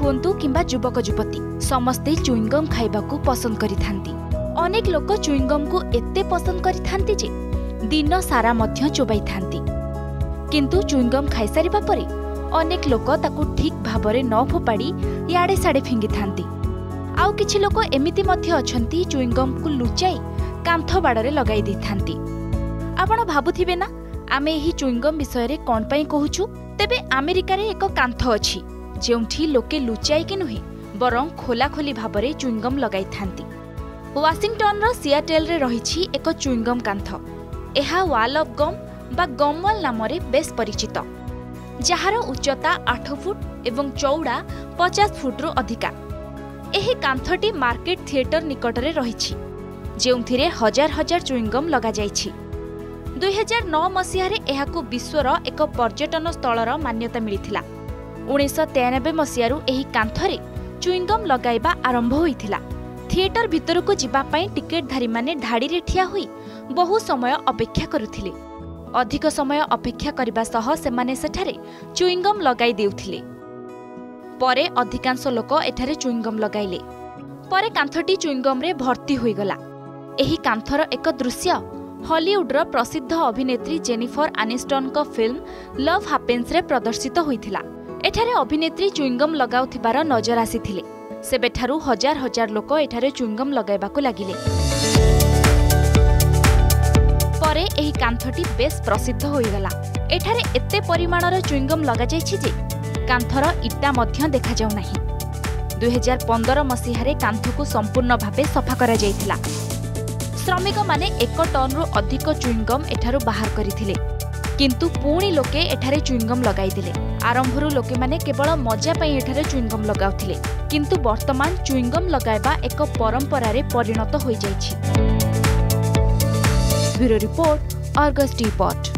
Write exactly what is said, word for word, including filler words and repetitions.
हुंतु किंबा युवक युवती समस्ते चुईंगम खाइबाकू पसंद करिथांती। अनेक लोक चुईंगम को एते पसंद करिथांती जे दिन सारा मध्य चोबाई थांती। किंतु चुईंगम खाइसारिबा परे अनेक लोक ताकू ठीक भाबरे न फोपाड़ी याडे साडे फिंगी थांती। आउ किछि लोक एमिति मध्य अछंती चुईंगम को लुचाई कांथ बाड़रे लगाई दै थांती। आपण भाबुथिबे ना आमे एही चुईंगम विषय रे कोन पई कहूछु। तेबे अमेरिका रे एक कांथ अछि जेउठी लोके लुचाई कि नुहे बरं खोला खोली भाबरे चुईंगम लगाई थांती। वाशिंगटन रो सियाटेल रे रहिछि एक चुईंगम कांथ। एहा वाल ऑफ गम बा गमवाल नाम रे बेस परिचित, जहार उच्चता आठ फुट एवं चौड़ा पचास फुट रु अधिका। एही कांथटी मार्केट थिएटर निकटरे रहिछि जेउथिरे हजार हजार चुईंगम लगा जाइछि। दुई हजार नौ मसीह एहाकू विश्वर एक पर्यटन स्थलर मान्यता मिलिथिला। उन्नीस तेयानबे मसीह एही कांथरे चुईंगम लगाइबा आरंभ होइथिला। थिएटर भितरकू जिबा पई टिकेटधारी माने ढाड़ी रे ठिया होई बहु समय अपेक्षा करुथिले। अधिक समय अपेक्षा करबा सह सेमाने सेठारे चुईंगम लगाई देउथिले। परे अधिकांश लोक एठारे चुईंगम लगाइले। परे कांथटी चुईंगम रे भर्ती होई गला। एही कांथर एक दृश्य हॉलीवुडर प्रसिद्ध अभिनेत्री जेनिफर आनिस्टन को फिल्म लव हैपेन्स रे प्रदर्शित होइथिला। एठारे अभिनेत्री चुईंगम लगाउथिबार नजर आसीथिले। सेबेठारु हजार हजार लोक एठारे चुईंगम लगाइबाकू लागिले। परे एही कांथटी बेस प्रसिद्ध होइगला। एठारे एते परिमाणर चुईंगम लगा जाइछि जे कांथर इटा मध्य देखा जाउ नाही। दुई हजार पंद्रह मसीह कांथकू संपूर्ण भावे सफा करा जाइथिला। श्रमिक माने एक टन रु अधिक चुईंगम एठारु बाहर करिथिले। किंतु पुणी लोके एठारे चुईंगम लगाई दिले। आरंभरू लोके माने केवल मजा पई एठारे चुईंगम लगाउथिले, किंतु वर्तमान चुईंगम लगाइबा एक परंपरा रे परिणत होई जाइछि। Bureau report, Argus teapot.